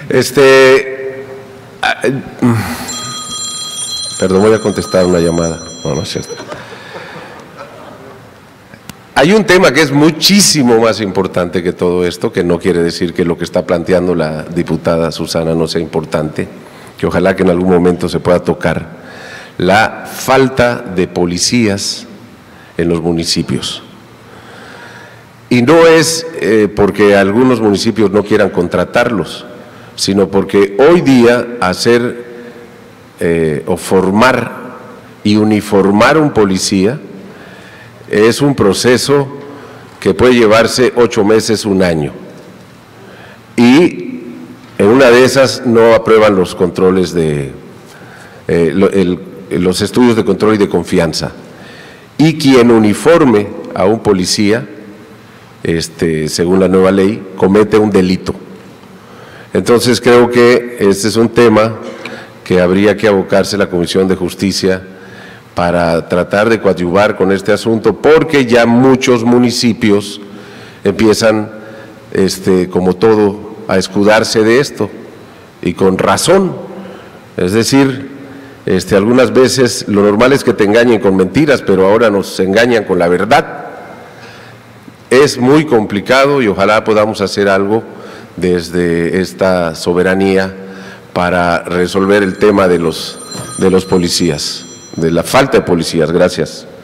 Perdón, voy a contestar una llamada. No es cierto. Hay un tema que es muchísimo más importante que todo esto, que no quiere decir que lo que está planteando la diputada Susana no sea importante, que ojalá que en algún momento se pueda tocar: la falta de policías en los municipios. Y no es porque algunos municipios no quieran contratarlos, sino porque hoy día hacer o formar y uniformar un policía es un proceso que puede llevarse 8 meses, 1 año. Y en una de esas no aprueban los controles los estudios de control y de confianza. Y quien uniforme a un policía, según la nueva ley, comete un delito. Entonces creo que este es un tema que habría que abocarse la Comisión de Justicia para tratar de coadyuvar con este asunto, porque ya muchos municipios empiezan, como todo, a escudarse de esto, y con razón. Es decir, algunas veces lo normal es que te engañen con mentiras, pero ahora nos engañan con la verdad. Es muy complicado y ojalá podamos hacer algo desde esta soberanía para resolver el tema de los policías, de la falta de policías. Gracias.